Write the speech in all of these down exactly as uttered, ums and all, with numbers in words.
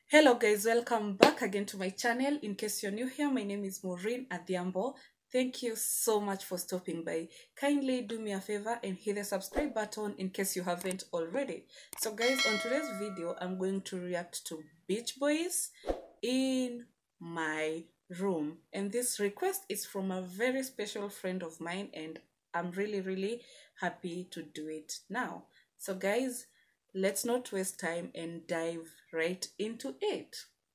Hello guys, welcome back again to my channel. In case you're new here, my name is Maureen Adhiambo. Thank you so much for stopping by. Kindly do me a favor and hit the subscribe button in case you haven't already. So guys, on today's video, I'm going to react to Beach Boys in my room. And this request is from a very special friend of mine and I'm really, really happy to do it now. So guys, let's not waste time and dive right into it.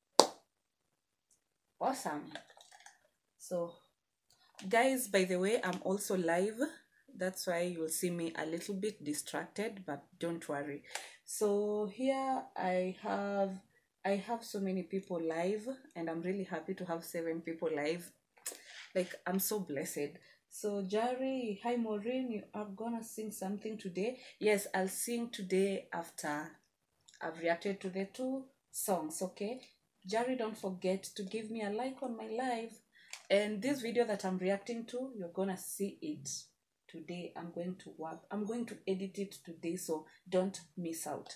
Awesome. So guys, by the way, I'm also live. That's why you'll see me a little bit distracted, but don't worry. So here I have I have so many people live and I'm really happy to have seven people live. Like, I'm so blessed. So Jari, hi Maureen, you are gonna sing something today? Yes, I'll sing today after I've reacted to the two songs, okay? Jari, don't forget to give me a like on my live. And this video that I'm reacting to, you're gonna see it today. I'm going to work. I'm going to edit it today, so don't miss out.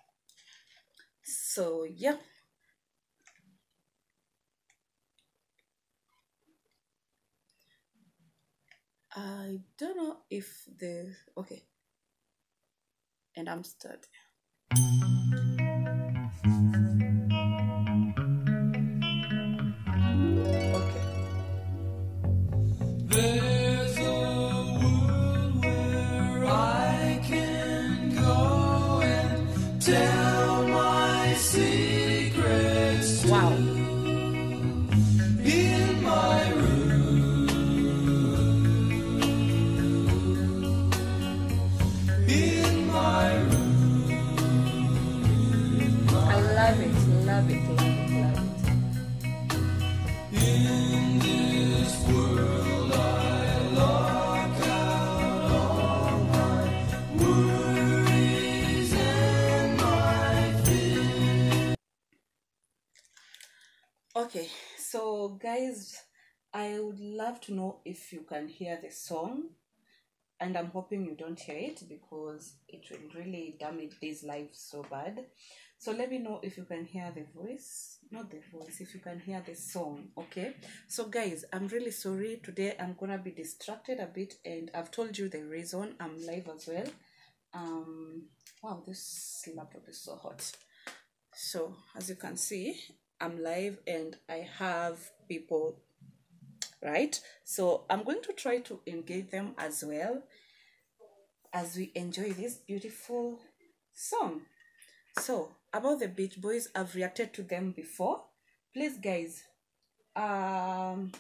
So, yeah. I don't know if the... Okay. And I'm starting. Okay. There's a world where I can go and tell my secrets to. Wow. In my room, in my room. I love it, love it, love it, love it. In this world I lock out all my worries and my fears. Okay, so guys, I would love to know if you can hear the song, and I'm hoping you don't hear it because it will really damage this live so bad. So let me know if you can hear the voice, not the voice, if you can hear the song. Okay, so guys, I'm really sorry. Today I'm gonna be distracted a bit, and I've told you the reason. I'm live as well. Um wow, this laptop is so hot. So as you can see, I'm live and I have people, right? So I'm going to try to engage them as well as we enjoy this beautiful song. So about the Beach Boys, I've reacted to them before. Please guys, um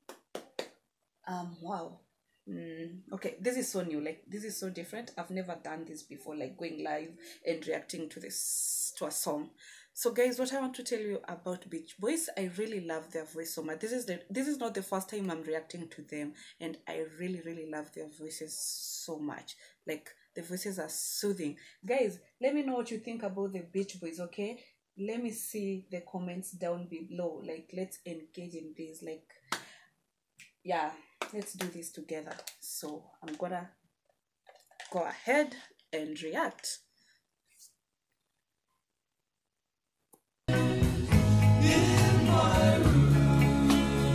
um wow. Mm, okay, this is so new. Like, this is so different. I've never done this before, like going live and reacting to this to a song. So guys, what I want to tell you about Beach Boys, I really love their voice so much. This is the this is not the first time I'm reacting to them, and I really really love their voices so much. Like, the voices are soothing. Guys, let me know what you think about the Beach Boys, okay? Let me see the comments down below. Like, let's engage in this. Like, yeah, let's do this together. So I'm gonna go ahead and react. In my room,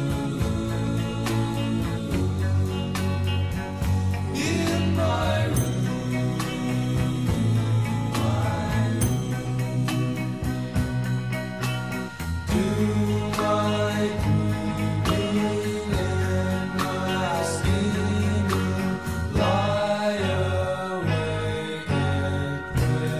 in my room, my room. Do my breathing and my scheming, lie awake and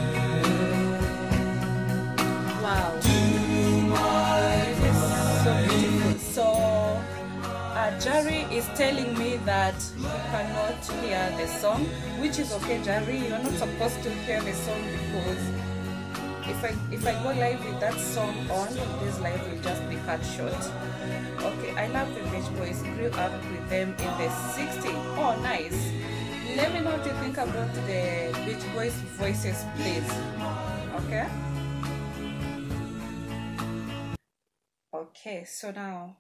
pray. Wow. Do my This is so beautiful. So uh, Jari is telling me that you cannot hear the song, which is okay, Jari. You're not supposed to hear the song because if I if I go live with that song on, this live will just be cut short. Okay, I love the Beach Boys. Grew up with them in the sixties. Oh, nice. Let me know what you think about the Beach Boys voices, please. Okay. Okay, so now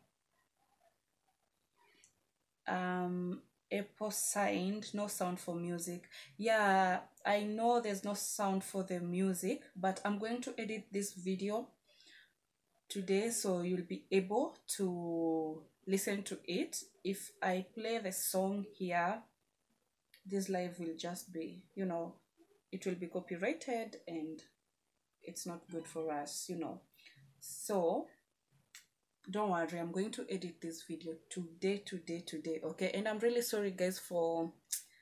um Apple signed no sound for music. Yeah, I know there's no sound for the music, but I'm going to edit this video today, so you'll be able to listen to it. If I play the song here, this live will just be, you know, it will be copyrighted and it's not good for us, you know. So don't worry, I'm going to edit this video today, today, today, okay? And I'm really sorry, guys, for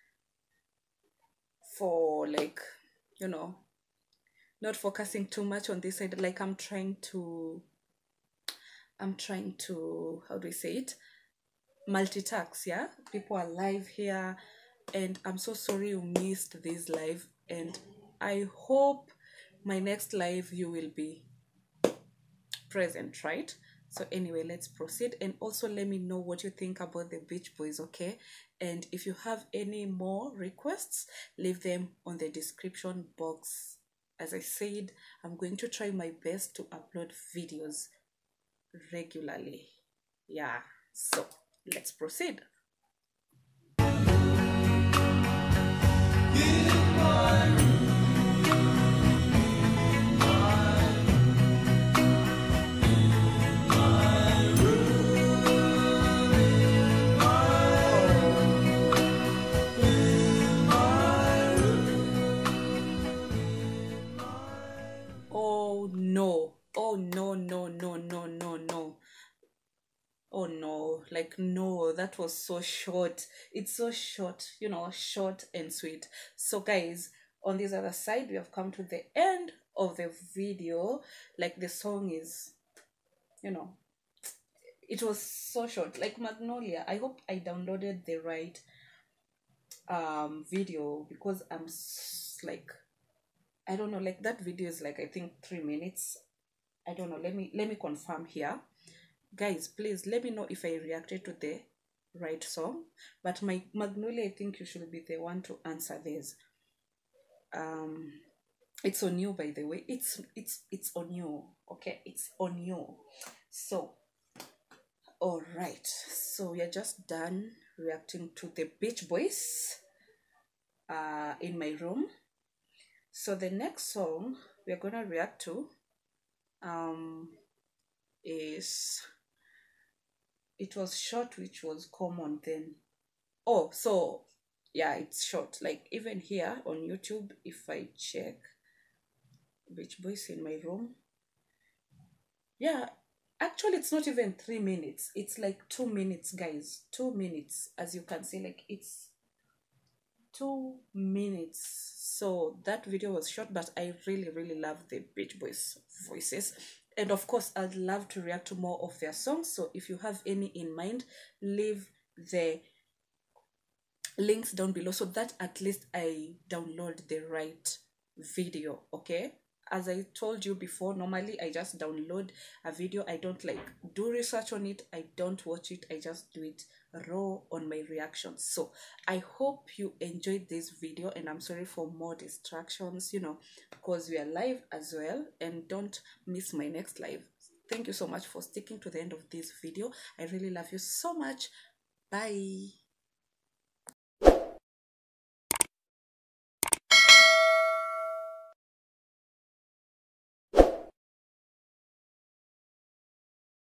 for like, you know, not focusing too much on this side. Like I'm trying to I'm trying to, how do I say it, multitask. Yeah, people are live here, and I'm so sorry you missed this live, and I hope my next live you will be present, right? So anyway, let's proceed, and also let me know what you think about the Beach Boys, okay? And if you have any more requests, leave them on the description box. As I said, I'm going to try my best to upload videos regularly. Yeah, so let's proceed. Oh no, oh no, no, no, no, no, no. Oh no, like no, that was so short. It's so short, you know, short and sweet. So guys, on this other side, we have come to the end of the video. Like the song is, you know, it was so short. Like Magnolia, I hope I downloaded the right um video, because I'm s- like, I don't know, like that video is like, I think three minutes. I don't know. Let me let me confirm here. Guys, please let me know if I reacted to the right song. But my Magnolia, I think you should be the one to answer this. Um, it's on you, by the way. It's it's it's on you. Okay, it's on you. So, all right. So we are just done reacting to the Beach Boys. Uh, in my room. So the next song we are gonna react to, um, is. It was short, which was common then. Oh, so yeah, it's short. Like even here on YouTube, if I check Beach Boys in my room, yeah, actually it's not even three minutes. It's like two minutes, guys. Two minutes, as you can see, like it's two minutes. So that video was short, but I really, really love the Beach Boys voices. And of course, I'd love to react to more of their songs. So if you have any in mind, leave the links down below so that at least I download the right video, okay? As I told you before, normally I just download a video. I don't like do research on it. I don't watch it. I just do it raw on my reactions. So I hope you enjoyed this video, and I'm sorry for more distractions, you know, because we are live as well, and don't miss my next live. Thank you so much for sticking to the end of this video. I really love you so much. Bye.